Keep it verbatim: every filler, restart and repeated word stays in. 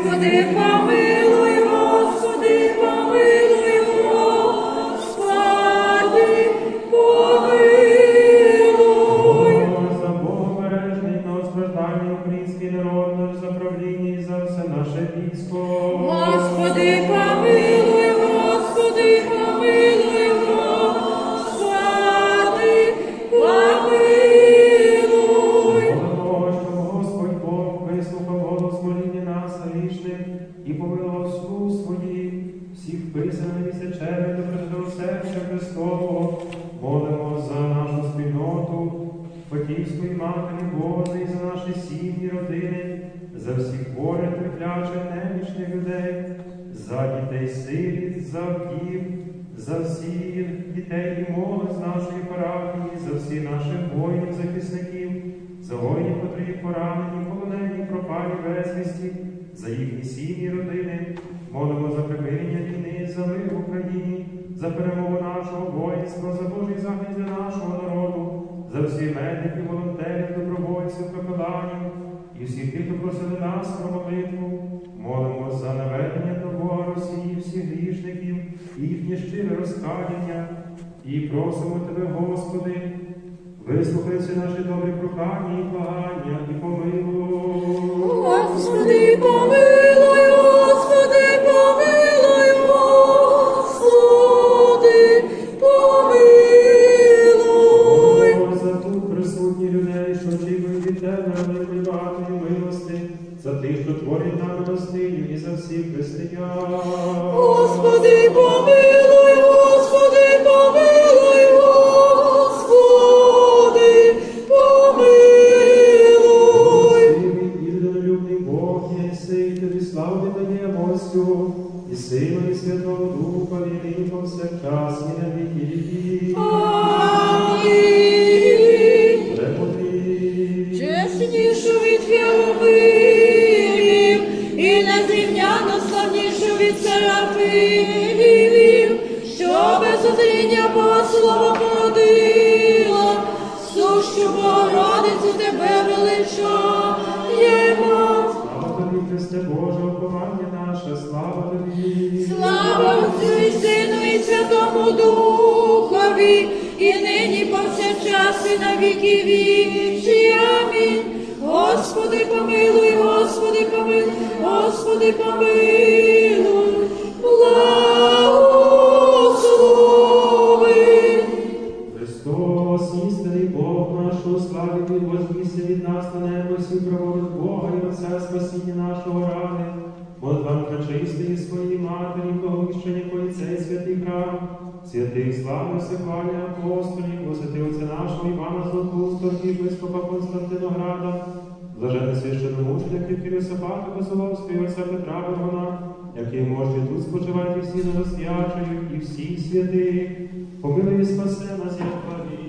Господи, помилуй, Господи, помилуй, Господи, помилуй. За Богобережний та страждальний український народ, наш за правління і за все наше військо. Господи, помилуй, Господи, помилуй, Господи, помилуй. Молимо, щоб Господь Бог вислухав голос моління нас грішних і помилував слуг своїх, всіх писаних і сечених до Пресвятосердя Христового. Молимо за нашу спільноту, Фатівської Матері Божої, за наші сім'ї, родини, за всіх хворих, терплячих, немічних людей, за дітей сиріт, за вдів, за всіх дітей і молодь з нашої парафії, за всіх наших воїнів, захисників, за воїнів, котрі поранені, полонені, пропалі безвісті, за їхні сім'ї, родини. Молимо за припинення війни, за мир в Україні, за перемогу нашого воїнства, за Божий захист для нашого народу, за всі медиків, волонтерів, добровольців, капеланів і всіх тих, хто просили нас про молитву. Молимо за наведення до Бога Росії, всіх грішників, і їхнє щире розкаяння. І просимо Тебе, Господи, вислухай всі наші добрі прохання і благання, і помилуй. Господи, помилуй, Господи, помилуй, Господи, помилуй. О, за тут присутні людей, що очікують від Тебе великої багатої милости, за тих, що творять нам милостиню, і за всіх християн. Господи, помилуй, Господи, помилуй, Господи, помилуй. Милостивий і людинолюбний Бог єси, і Тобі славу віддаємо Отцю, і Сину, і Святого Духа, і нині повсякчас, і на віки віків. Амінь. Препотріб. Чеснішу від херувимів і незрівняно славнішу від серафимів, що без озріння Бога Слово породила, сущу Богородицю Тебе величаємо. Слава Тобі, Христе Боже, уповання наше, слава Тобі. Слава Отцю і Сину і Святому Духові, і нині повсякчас і на віки вічні. Амінь. Господи, помилуй, Господи, помилуй, Господи, помилуй, благослови. Христос, істинний Бог наш, у славі Ти вознісся від нас на небо, всю правових Бога і Отця спасіння нашого ради, молитвам пречистої своїй Матері, благовіщення поліцей святий храм, святих славних всехвальних апостолів, посвяти Отця нашого Івана Златоуста, єпископа Константинограда, блаженне священномученик Єпіросафата Козоловського, Отця Петра Варгона, які можуть тут спочивати всі новосвячені і всіх святих, помилуй і спаси нас, як праві.